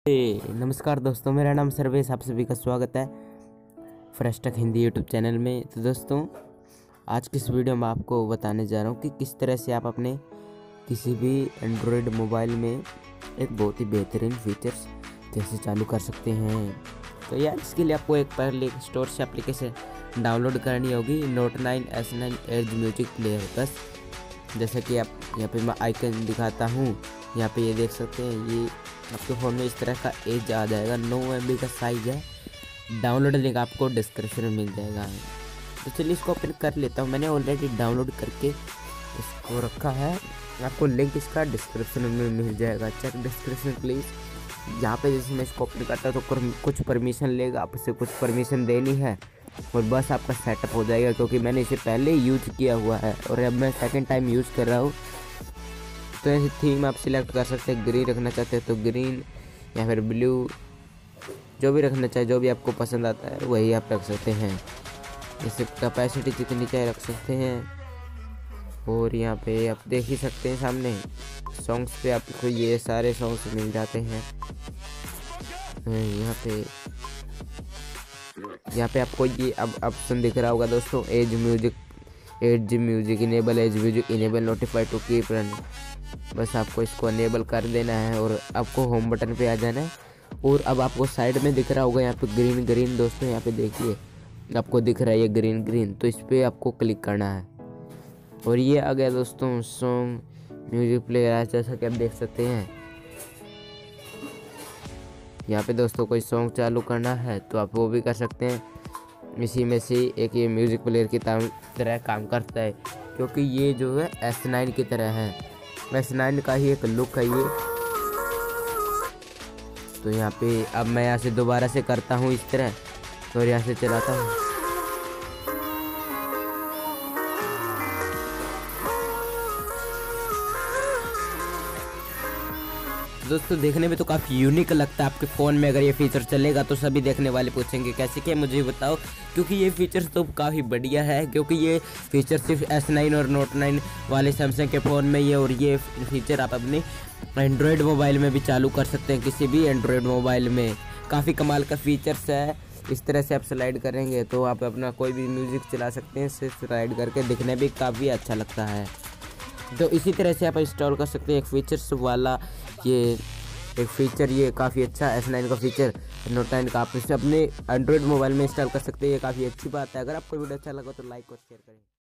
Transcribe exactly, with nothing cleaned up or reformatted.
ए, नमस्कार दोस्तों, मेरा नाम सर्वेश, आप सभी का स्वागत है fresh tech Hindi YouTube channel में। तो दोस्तों, आज की इस वीडियो में आपको बताने जा रहा हूँ कि किस तरह से आप अपने किसी भी एंड्रॉयड मोबाइल में एक बहुत ही बेहतरीन फीचर्स कैसे चालू कर सकते हैं। तो यार, इसके लिए आपको एक प्ले स्टोर से एप्लीकेशन डाउनलोड करनी होगी, note nine S nine edge music player. बस जैसा कि आप यहाँ पे मैं आइकन दिखाता हूँ, यहाँ पे ये देख सकते हैं, ये आपके फ़ोन में इस तरह का एज आ जाएगा। नौ एम बी का साइज़ है। डाउनलोड लिंक आपको डिस्क्रिप्शन में मिल जाएगा। तो चलिए इसको ओपन कर लेता हूँ। मैंने ऑलरेडी डाउनलोड करके इसको रखा है, आपको लिंक इसका डिस्क्रिप्शन में मिल जाएगा। Check description please. यहाँ पे जैसे मैं इसको ओपन करता हूँ तो कुछ परमिशन लेगा, आप इसे कुछ परमिशन देनी है और बस आपका सेटअप हो जाएगा। क्योंकि मैंने इसे पहले यूज किया हुआ है और अब मैं सेकेंड टाइम यूज़ कर रहा हूँ। तो ऐसे थीम आप सिलेक्ट कर सकते हैं। ग्रीन रखना चाहते हैं तो ग्रीन, या फिर ब्लू, जो भी रखना चाहे, जो भी आपको पसंद आता है वही आप रख सकते हैं। जैसे कैपेसिटी जितनी चाहे रख सकते हैं। और यहाँ पे आप देख ही सकते हैं सामने सॉन्ग्स पे आपको ये सारे सॉन्ग्स मिल जाते हैं। यहाँ पे यहाँ पे आपको ये अब ऑप्शन दिख रहा होगा दोस्तों, edge music edge music enable edge music enable notify to keep run. बस आपको इसको अनेबल कर देना है और आपको होम बटन पे आ जाना है। और अब आपको साइड में दिख रहा होगा यहाँ पे ग्रीन ग्रीन दोस्तों, यहाँ पे देखिए आपको दिख रहा है ये ग्रीन ग्रीन, तो इस पर आपको क्लिक करना है और ये आ गया दोस्तों सॉन्ग म्यूजिक प्लेयर। जैसा कि आप देख सकते हैं, यहाँ पे दोस्तों कोई सॉन्ग चालू करना है तो आप वो भी कर सकते हैं। इसी में से एक ये म्यूज़िक प्लेयर की तरह काम करता है, क्योंकि ये जो है एस नाइन की तरह है। एस नाइन का ही एक लुक है ये। तो यहाँ पे अब मैं यहाँ से दोबारा से करता हूँ इस तरह और यहाँ से चलाता हूँ। दोस्तों, देखने में तो काफ़ी यूनिक लगता है। आपके फ़ोन में अगर ये फीचर चलेगा तो सभी देखने वाले पूछेंगे कैसे, क्या मुझे बताओ, क्योंकि ये फीचर तो काफ़ी बढ़िया है। क्योंकि ये फीचर सिर्फ एस नाइन और नोट नाइन वाले सैमसंग के फ़ोन में ही है और ये फीचर आप अपने एंड्रॉयड मोबाइल में भी चालू कर सकते हैं। किसी भी एंड्रॉयड मोबाइल में काफ़ी कमाल का फीचर्स है। इस तरह से आप स्लाइड करेंगे तो आप अपना कोई भी म्यूज़िक चला सकते हैं। सिर्फ स्लाइड करके दिखने भी काफ़ी अच्छा लगता है। तो इसी तरह से आप इंस्टॉल कर सकते हैं एक फीचर्स वाला ये एक फ़ीचर। ये काफ़ी अच्छा एस नाइन का फीचर, नोट नाइन का आप इसे अपने एंड्रॉयड मोबाइल में इंस्टॉल कर सकते हैं। ये काफ़ी अच्छी बात है। अगर आपको वीडियो अच्छा लगा तो लाइक और शेयर करें।